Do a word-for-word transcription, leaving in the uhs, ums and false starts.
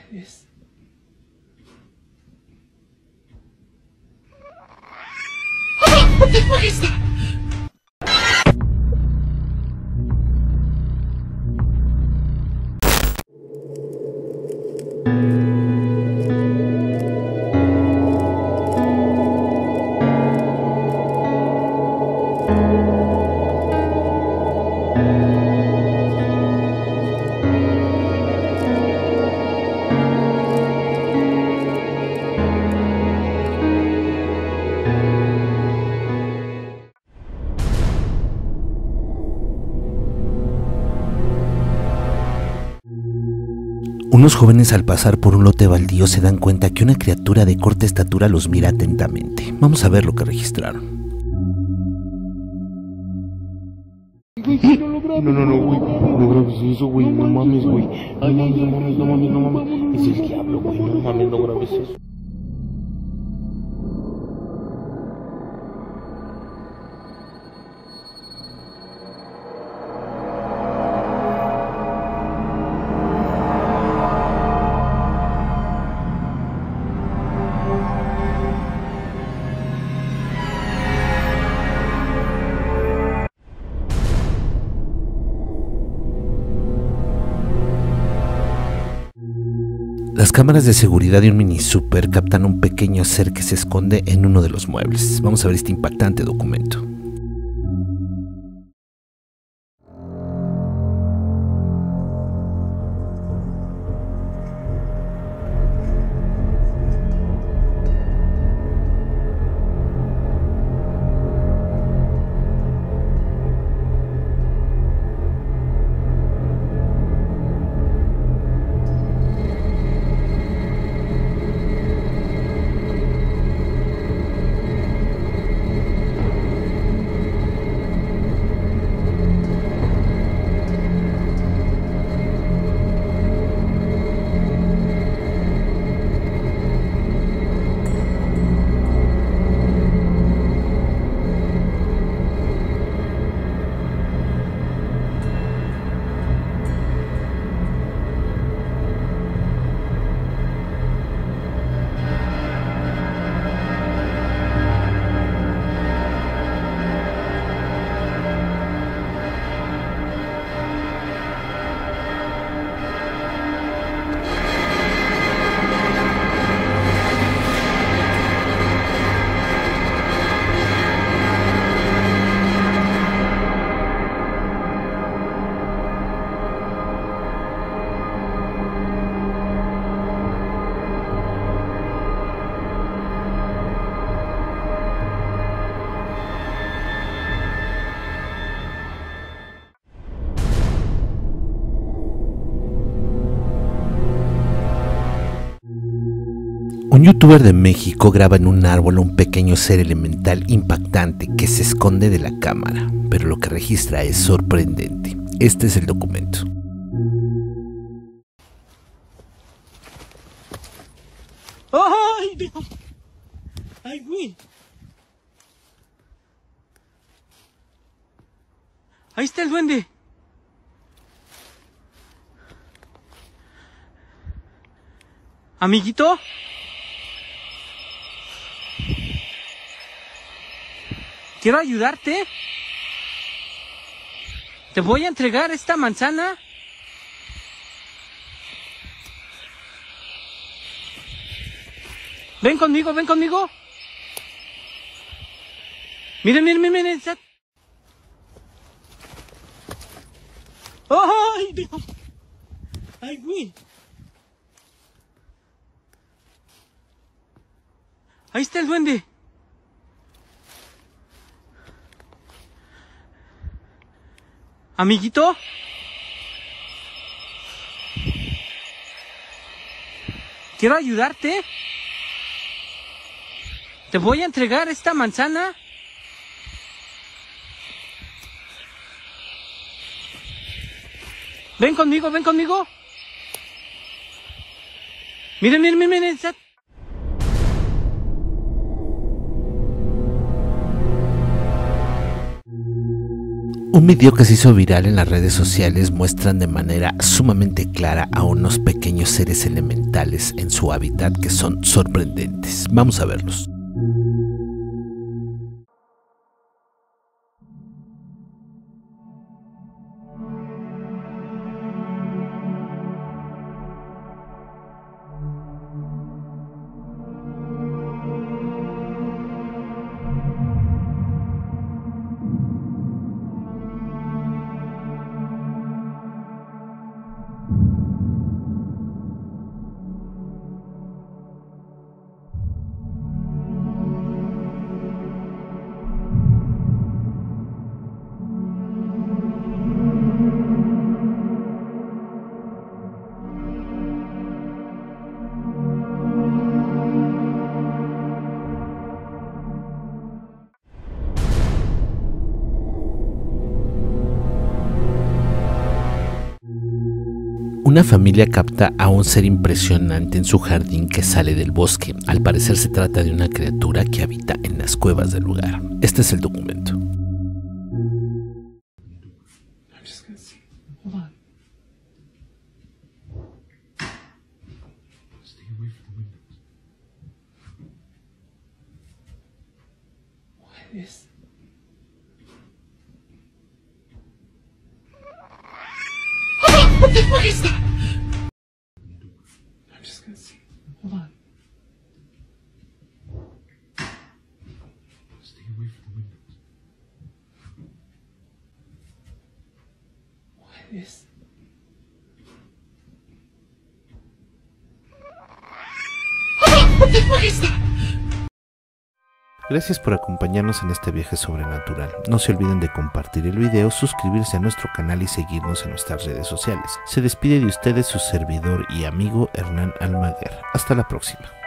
Es... What the fuck is that? Unos jóvenes al pasar por un lote baldío se dan cuenta que una criatura de corta estatura los mira atentamente. Vamos a ver lo que registraron. No, no, no, güey, no grabes eso, güey, no mames, güey. Ay, no, no mames, no mames, no mames. Es el diablo, güey, no mames, no grabes eso. Las cámaras de seguridad de un mini super captan un pequeño ser que se esconde en uno de los muebles. Vamos a ver este impactante documento. Un youtuber de México graba en un árbol a un pequeño ser elemental impactante que se esconde de la cámara, pero lo que registra es sorprendente. Este es el documento. ¡Ay, Dios! ¡Ay, güey! Ahí está el duende. Amiguito. Quiero ayudarte. Te voy a entregar esta manzana. Ven conmigo, ven conmigo. Miren, miren, miren, miren. ¡Ay, Dios! ¡Ay, güey! Ahí está el duende. Amiguito. Quiero ayudarte. Te voy a entregar esta manzana. Ven conmigo, ven conmigo. Miren, miren, miren, miren. Un video que se hizo viral en las redes sociales muestran de manera sumamente clara a unos pequeños seres elementales en su hábitat que son sorprendentes. Vamos a verlos. Una familia capta a un ser impresionante en su jardín que sale del bosque. Al parecer se trata de una criatura que habita en las cuevas del lugar. Este es el documento. What the fuck is that? I'm just gonna see. Hold on. Stay away from the windows. What is... What the fuck is that? Gracias por acompañarnos en este viaje sobrenatural. No se olviden de compartir el video, suscribirse a nuestro canal y seguirnos en nuestras redes sociales. Se despide de ustedes su servidor y amigo Hernán Almaguer. Hasta la próxima.